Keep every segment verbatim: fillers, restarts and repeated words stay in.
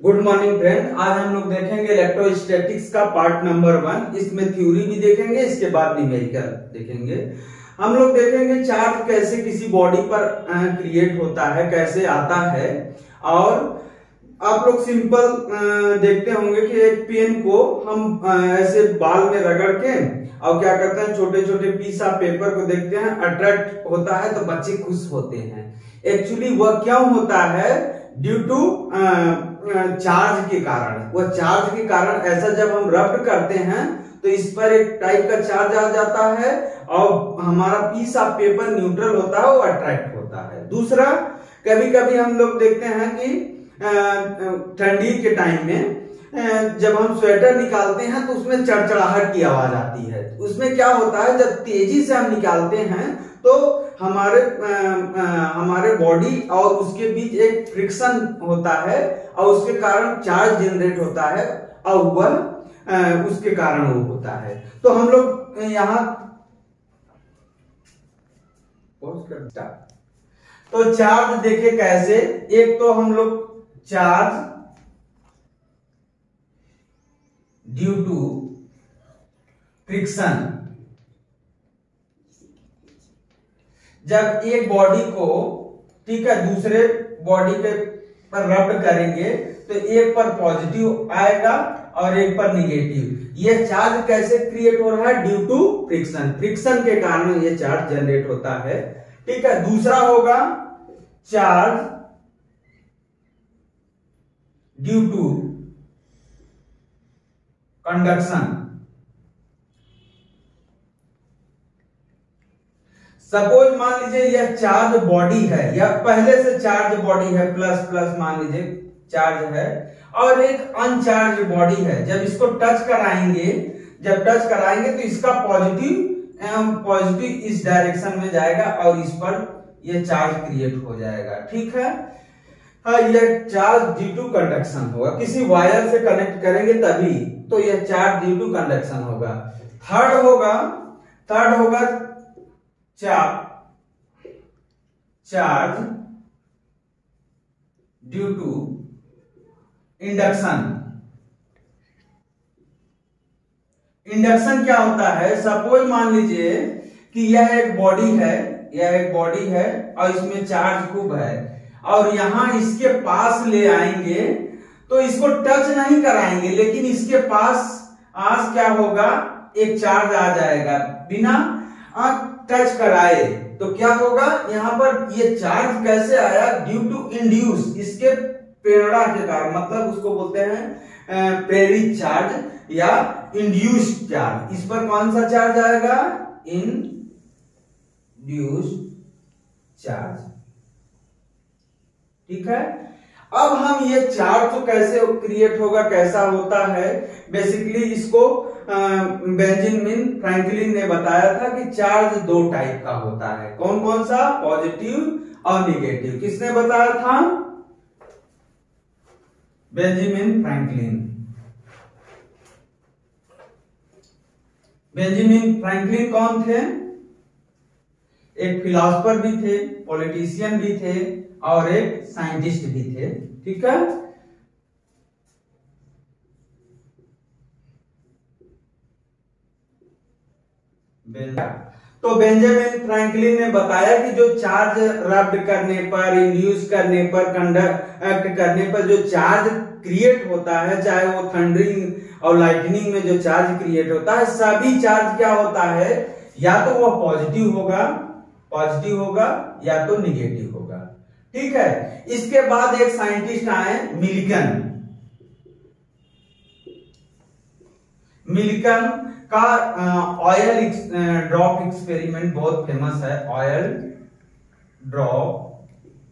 Good morning friend. आज हम लोग देखेंगे इलेक्ट्रोस्टैटिक्स का पार्ट नंबर वन। इसमें थ्योरी भी देखेंगे, इसके बाद न्यूमेरिकल देखेंगे। हम लोग देखेंगे चार्ज कैसे किसी बॉडी पर क्रिएट होता है, कैसे आता है। और आप लोग सिंपल देखते होंगे कि एक पेन को हम ऐसे बाल में रगड़ के और क्या करते हैं, छोटे छोटे पीस ऑफ पेपर को देखते हैं, अट्रैक्ट होता है तो बच्चे खुश होते हैं। एक्चुअली वह क्यों होता है? ड्यू टू चार्ज के कारण। वह चार्ज के कारण ऐसा जब हम रब्ड करते हैं तो इस पर एक टाइप का चार्ज आ जाता है और हमारा पीस ऑफ पेपर न्यूट्रल होता है, वो अट्रैक्ट होता है। दूसरा, कभी कभी हम लोग देखते हैं कि ठंडी के टाइम में जब हम स्वेटर निकालते हैं तो उसमें चड़चड़ाहट की आवाज आती है। उसमें क्या होता है, जब तेजी से हम निकालते हैं तो हमारे आ, आ, हमारे बॉडी और उसके बीच एक फ्रिक्शन होता है और उसके कारण चार्ज जनरेट होता है और वह उसके कारण वो होता है। तो हम लोग यहाँ तो चार्ज देखे कैसे। एक तो हम लोग चार्ज ड्यू टू फ्रिक्शन, जब एक बॉडी को ठीक है दूसरे बॉडी के पर रब्ड करेंगे तो एक पर पॉजिटिव आएगा और एक पर निगेटिव। ये चार्ज कैसे क्रिएट हो रहा है? Due to friction. फ्रिक्शन के कारण ये चार्ज जनरेट होता है। ठीक है। दूसरा होगा charge due to conduction. Suppose मान लीजिए यह चार्ज बॉडी है, यह पहले से चार्ज बॉडी है, प्लस प्लस मान लीजिए चार्ज है, और एक अनचार्ज बॉडी है। जब इसको टच कराएंगे जब टच कराएंगे तो इसका पॉजिटिव पॉजिटिव इस डायरेक्शन में जाएगा और इस पर यह चार्ज क्रिएट हो जाएगा। ठीक है। हाँ, यह चार्ज ड्यू टू कंडक्शन होगा। किसी वायर से कनेक्ट करेंगे तभी तो यह चार्ज ड्यू टू कंडक्शन होगा। थर्ड होगा थर्ड होगा charge charge due to induction. Induction क्या होता है? सपोज मान लीजिए कि यह एक बॉडी है यह एक बॉडी है और इसमें चार्ज खूब है और यहां इसके पास ले आएंगे तो इसको टच नहीं कराएंगे, लेकिन इसके पास आज क्या होगा, एक चार्ज आ जाएगा बिना टच कराए। तो क्या होगा, यहां पर ये चार्ज कैसे आया? ड्यू टू इंड्यूस, इसके प्रेरणा के कारण, मतलब उसको बोलते हैं प्रेरित चार्ज या इंड्यूस्ड चार्ज। इस पर कौन सा चार्ज आएगा? Induced charge. ठीक है। अब हम ये चार्ज तो कैसे क्रिएट होगा, कैसा होता है, बेसिकली इसको बेंजामिन फ्रैंकलिन ने बताया था कि चार्ज दो टाइप का होता है। कौन कौन सा? पॉजिटिव और निगेटिव। किसने बताया था? Benjamin Franklin. बेंजामिन फ्रैंकलिन कौन थे? एक फिलोसोफर भी थे, पॉलिटिशियन भी थे और एक साइंटिस्ट भी थे। ठीक है। तो बेंजामिन फ्रैंकलिन ने बताया कि जो चार्ज रब्ड करने पर, इंड्यूस करने पर, कंडक्ट करने पर जो चार्ज क्रिएट होता है, चाहे वो थंडरिंग और लाइटनिंग में जो चार्ज क्रिएट होता है, सभी चार्ज क्या होता है, या तो वह पॉजिटिव होगा पॉजिटिव होगा या तो निगेटिव होगा। ठीक है। इसके बाद एक साइंटिस्ट आए, मिल्टन। मिल्टन का ऑयल ड्रॉप एक्सपेरिमेंट बहुत फेमस है। ऑयल ड्रॉप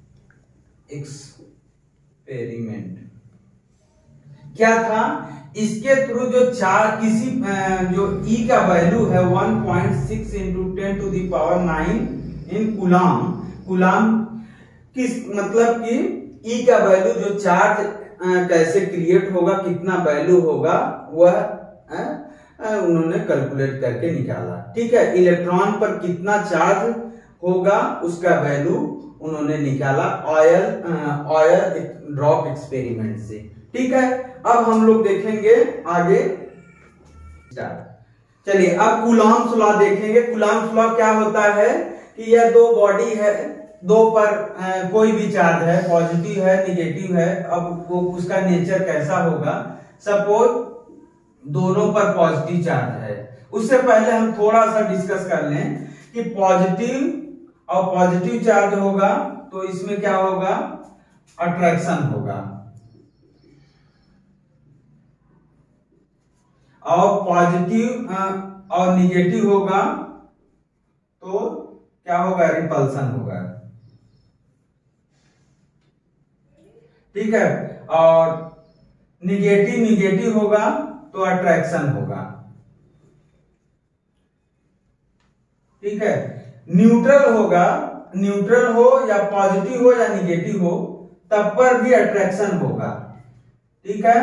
एक्सपेरिमेंट क्या था? इसके थ्रू जो चार्ज किसी जो E का वैल्यू है one point six into ten to the power nine in coulomb coulomb किस मतलब कि E का वैल्यू जो चार्ज कैसे क्रिएट होगा, कितना वैल्यू होगा, वह आ, आ, उन्होंने कैलकुलेट करके निकाला। ठीक है। इलेक्ट्रॉन पर कितना चार्ज होगा उसका वैल्यू उन्होंने निकाला ऑयल ऑयल ड्रॉप एक्सपेरिमेंट से। ठीक है, अब हम लोग देखेंगे आगे। चलिए अब कूलॉम्स लॉ देखेंगे। कूलॉम्स लॉ क्या होता है कि यह दो बॉडी है, दो पर आ, कोई भी चार्ज है, पॉजिटिव है निगेटिव है। अब वो उसका नेचर कैसा होगा, सपोज दोनों पर पॉजिटिव चार्ज है। उससे पहले हम थोड़ा सा डिस्कस कर लें कि पॉजिटिव और पॉजिटिव चार्ज होगा तो इसमें क्या होगा, अट्रैक्शन होगा, और पॉजिटिव और निगेटिव होगा तो क्या होगा, रिपल्सन होगा। ठीक है, और निगेटिव निगेटिव होगा तो अट्रैक्शन होगा। ठीक है, न्यूट्रल होगा, न्यूट्रल हो या पॉजिटिव हो या निगेटिव हो तब पर भी अट्रैक्शन होगा। ठीक है,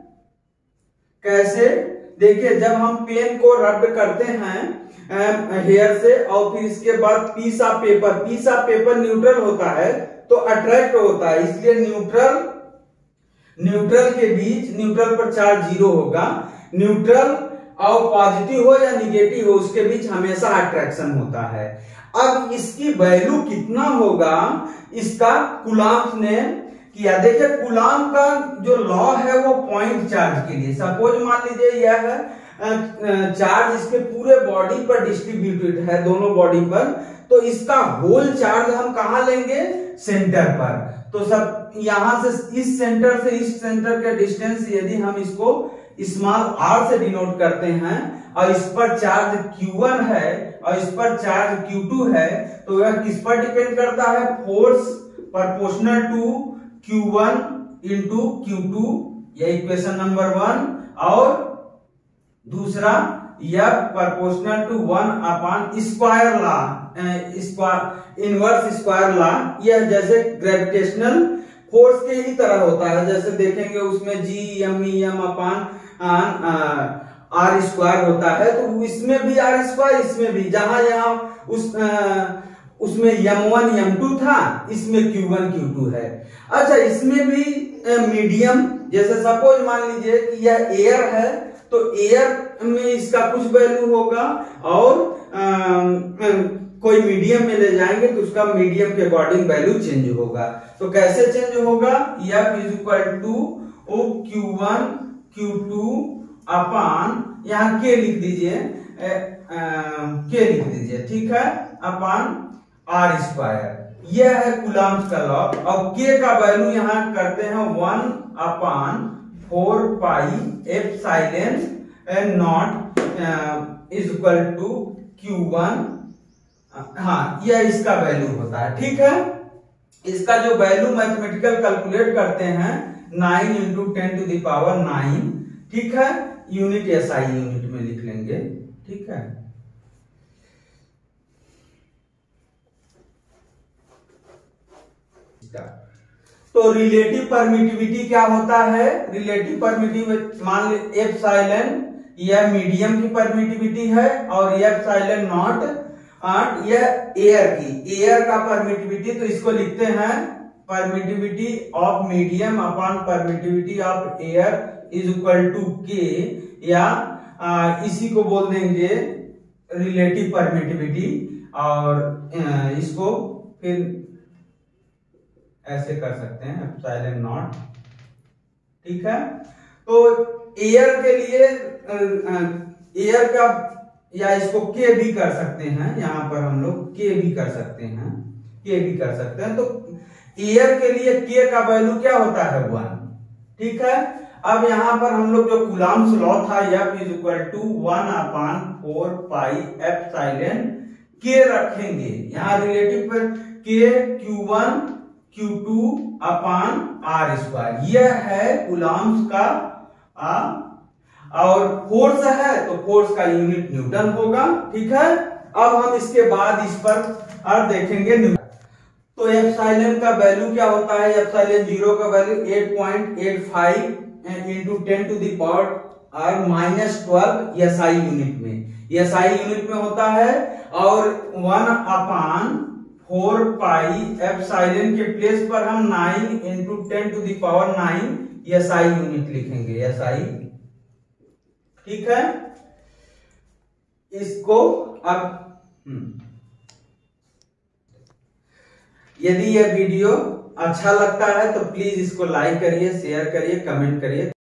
कैसे, देखिए जब हम पेन को रब करते हैं हेयर से और फिर इसके बाद piece of paper, piece of paper neutral होता है तो अट्रैक्ट होता है, इसलिए न्यूट्रल न्यूट्रल के बीच, न्यूट्रल पर चार्ज जीरो होगा, न्यूट्रल और पॉजिटिव हो या निगेटिव हो उसके बीच हमेशा अट्रैक्शन होता है। अब इसकी वैल्यू कितना होगा इसका कूलॉम्स ने किया। देखिए कूलॉम का जो लॉ है वो पॉइंट चार्ज के लिए, सपोज मान लीजिए यह है चार्ज इसके पूरे बॉडी पर डिस्ट्रीब्यूटेड है, दोनों बॉडी पर, तो इसका होल चार्ज हम कहां लेंगे, सेंटर पर। तो सब यहां से इस सेंटर से इस सेंटर के डिस्टेंस यदि हम इसको स्मॉल आर से डिनोट करते हैं और इस पर चार्ज क्यू वन है और इस पर चार्ज क्यू टू है, तो यह किस पर डिपेंड करता है, force proportional to q one into q two, यह इक्वेशन नंबर वन। और दूसरा यह proportional to one upon square law, square inverse square law. यह जैसे ग्रेविटेशनल फोर्स के ही तरह होता है, जैसे देखेंगे उसमें G M E M upon R square होता है, तो इसमें भी आर स्क्वायर, इसमें भी, जहां यहां उस आ, उसमें एम वन एम टू था, इसमें क्यू वन क्यू टू है। अच्छा, इसमें भी मीडियम, जैसे सपोज मान लीजिए कि यह एयर है तो एयर में इसका कुछ वैल्यू होगा और आ, आ, कोई मीडियम में ले जाएंगे तो उसका मीडियम के अकॉर्डिंग वैल्यू चेंज होगा। तो कैसे चेंज होगा, F is equal to O q one q two upon, यहाँ के लिख दीजिए, के लिख दीजिए, ठीक है, अपान आर स्क्वायर। यह है कूलॉम्स का लॉ। और के का वैल्यू यहाँ करते हैं one upon four pi epsilon naught is equal to q one. हाँ, यह इसका वैल्यू होता है। ठीक है, इसका जो वैल्यू मैथमेटिकल कैलकुलेट करते हैं nine into ten to the power nine. ठीक है, यूनिट एसआई यूनिट में लिख लेंगे। ठीक है, तो रिलेटिव परमिटिविटी क्या होता है, रिलेटिव परमिटिविटी मान लीजिए एप्सिलॉन यह मीडियम की परमिटिविटी है और एप्सिलॉन नॉट यह एयर की, एयर का परमिटिविटी, तो इसको लिखते हैं permittivity of medium upon permittivity of air is equal to K, या आ, इसी को बोल देंगे रिलेटिव परमिटिविटी। और आ, इसको फिर ऐसे कर सकते हैं एप्सिलॉन नॉट। ठीक है, तो एयर के लिए एयर का, या इसको के भी कर सकते हैं, यहां पर हम लोग के भी कर सकते हैं, के भी कर सकते हैं। तो एयर के लिए के का वैल्यू क्या होता है, वन। ठीक है, अब यहां पर हम लोग जो कूलॉम्स लॉ था, F is equal to one upon four pi epsilon K रखेंगे, यहाँ रिलेटिव पर K q one q two upon R square. यह है कूलॉम्स का आ, और फोर्स है तो फोर्स का यूनिट न्यूटन होगा। ठीक है, अब हम इसके बाद इस पर और देखेंगे न्यूटन। तो एप्सिलॉन का वैल्यू क्या होता है, एप्सिलॉन जीरो का value eight point eight five into ten to the power और माइनस ट्वेल्व एसआई यूनिट में, एसआई यूनिट में होता है। और one upon four pi epsilon के प्लेस पर हम nine into ten to the power nine SI unit लिखेंगे, एसआई। ठीक है, इसको अब यदि यह वीडियो अच्छा लगता है तो प्लीज इसको लाइक करिए, शेयर करिए, कमेंट करिए।